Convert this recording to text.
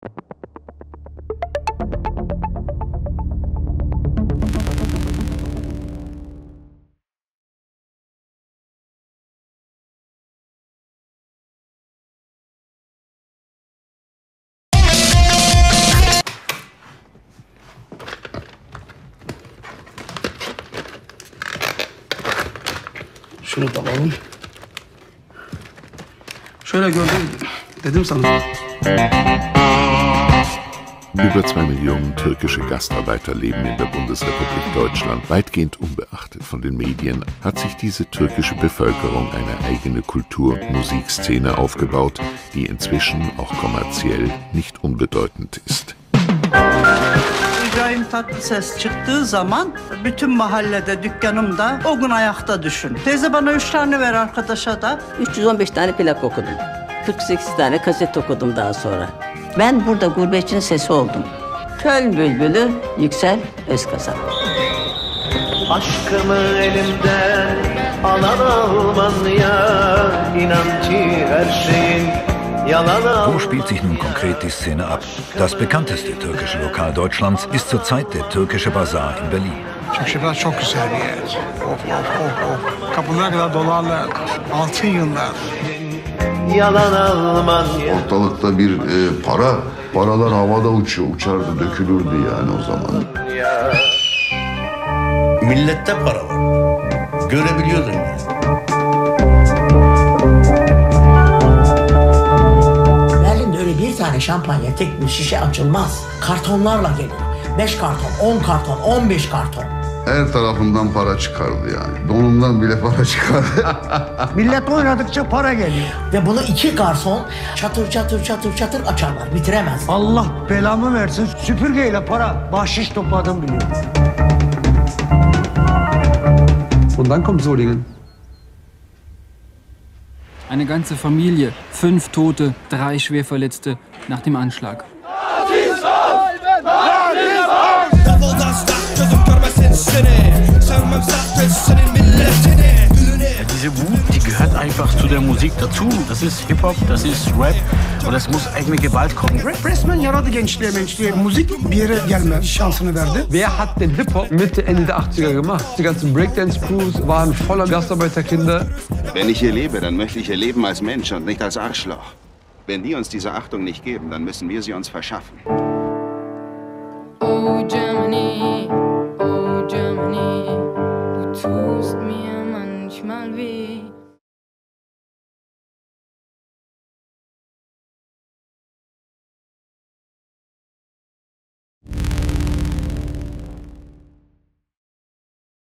Şunu da alalım. Şöyle gördüm, dedim sana. Über 2 Millionen türkische Gastarbeiter leben in der Bundesrepublik Deutschland. Weitgehend unbeachtet von den Medien hat sich diese türkische Bevölkerung eine eigene Kultur- und Musikszene aufgebaut, die inzwischen auch kommerziell nicht unbedeutend ist. İbrahim Tatlıses çıktığı zaman bütün mahallede, dükkanımda o gün ayakta düşün. Teyze bana 3 tane ver, arkadaşa da. 315 tane plak okudum. 48 tane kaset okudum daha sonra. Ben burada gurbetçinin sesi oldum. Köln bülbülü Yüksel Özkazan. Aşkımı elimden alan alman ya, inan ki her şeyin yalan. Wo spielt sich nun konkret die Szene ab? Das bekannteste türkische Lokal Deutschlands ist zurzeit der Türkische Bazar in Berlin. Çarşılar çok güzel bir yer. Of of of of. Kapılara kadar dolarlar. Altın yıllar. Yalan alman ya. Ortalıkta bir paralar havada uçardı, dökülürdü yani o zaman. Millette para var. Görebiliyordun yani. Berlin'de öyle bir tane şampanya tek bir şişe açılmaz. Kartonlarla gelir. 5 karton, 10 karton, 15 karton. Her tarafından para çıkardı yani. Donundan bile para çıkardı. Millet oynadıkça para geliyor. Ve bunu 2 garson çatır çatır çatır çatır açarlar. Bitiremez. Allah belamı versin. Süpürgeyle para, bahşiş topladım biliyor. Und dann kommt Solingen. Eine ganze Familie, 5 Tote, 3 Schwerverletzte nach dem Anschlag. Diese Wut, die gehört einfach zu der Musik dazu. Das ist Hip-Hop, das ist Rap und es muss eigentlich mit Gewalt kommen. Rap resmen yaradı gençliğe. Müzik bir yere gelme şansını verdi. Wer hat den Hip-Hop Mitte, Ende der 80er gemacht? Die ganzen Breakdance-Crews waren voller Gastarbeiterkinder. Wenn ich hier lebe, dann möchte ich hier leben als Mensch und nicht als Arschloch. Wenn die uns diese Achtung nicht geben, dann müssen wir sie uns verschaffen. Oh, Germany.